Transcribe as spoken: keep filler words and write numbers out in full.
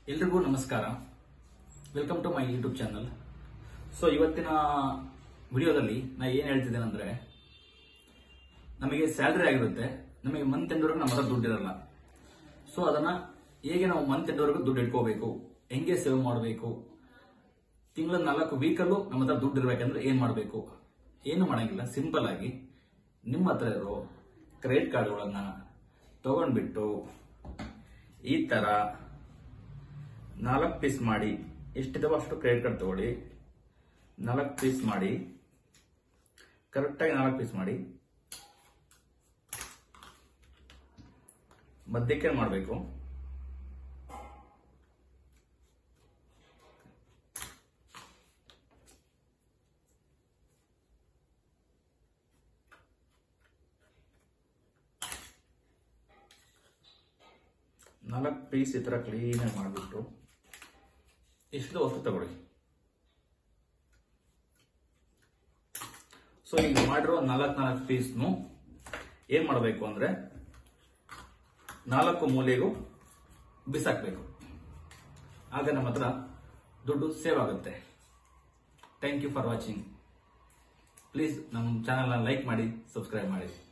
ಎಲ್ರಿಗೂ ನಮಸ್ಕಾರ. Welcome to my YouTube channel. So ಇವತ್ತಿನ ವಿಡಿಯೋದಲ್ಲಿ ನಾ ಏನ್ ಹೇಳ್ತಿದ್ದೇನೆ ಅಂದ್ರೆ, ನಮಗೆ ಸ್ಯಾಲರಿ ಆಗಿರುತ್ತೆ, ನಮಗೆ ಮಂತ್ ಎಂಡ್ವರೆಗೂ ನಮ್ಮ ಹತ್ರ ದುಡ್ಡಿರಲ್ಲ. ಸೊ ಅದನ್ನ ಹೇಗೆ ನಾವು ಮಂತ್ ಎಂಡ್ವರೆಗೂ ದುಡ್ಡು ಇಟ್ಕೋಬೇಕು, ಹೆಂಗೆ ಸೇವ್ ಮಾಡಬೇಕು, ತಿಂಗಳ ನಾಲ್ಕು ವೀಕಲ್ಲೂ ನಮ್ಮ ಹತ್ರ ದುಡ್ಡು ಇರ್ಬೇಕಂದ್ರೆ ಏನ್ ಮಾಡಬೇಕು, ಏನು ಮಾಡಂಗಿಲ್ಲ. ಸಿಂಪಲ್ ಆಗಿ ನಿಮ್ಮ ಹತ್ರ ಇರೋ ಕ್ರೆಡಿಟ್ ಕಾರ್ಡ್ಗಳನ್ನ ತಗೊಂಡ್ಬಿಟ್ಟು ಈ ತರ ನಾಲ್ಕು ಪೀಸ್ ಮಾಡಿ, ಎಷ್ಟಿದಾವ ಅಷ್ಟು ಕ್ರೆಡಿಟ್ ಕಾರ್ಡ್ ತಗೊಳ್ಳಿ, ನಾಲ್ಕು ಪೀಸ್ ಮಾಡಿ, ಕರೆಕ್ಟಾಗಿ ನಾಲ್ಕು ಪೀಸ್ ಮಾಡಿ, ಮಧ್ಯಕ್ಕೆ ಮಾಡಬೇಕು. ನಾಲ್ಕು ಪೀಸ್ ಈ ತರ ಕ್ಲೀನ್ ಆಗಿ ಮಾಡಿಬಿಟ್ಟು ಎಷ್ಟು ವಸ್ತು ತಗೊಳ್ಳಿ. ಸೊ ಈಗ ಮಾಡಿರೋ ನಾಲ್ಕು ನಾಲ್ಕು ಪೀಸ್ನು ಏನ್ ಮಾಡಬೇಕು ಅಂದ್ರೆ ನಾಲ್ಕು ಮೂಲೆಗೂ ಬಿಸಾಕ್ಬೇಕು. ಆಗ ನಮ್ಮ ಹತ್ರ ದುಡ್ಡು ಸೇವ್ ಆಗುತ್ತೆ. Thank you for watching. Please ನಮ್ಮ ಚಾನೆಲ್ನ ಲೈಕ್ ಮಾಡಿ, ಸಬ್ಸ್ಕ್ರೈಬ್ ಮಾಡಿ.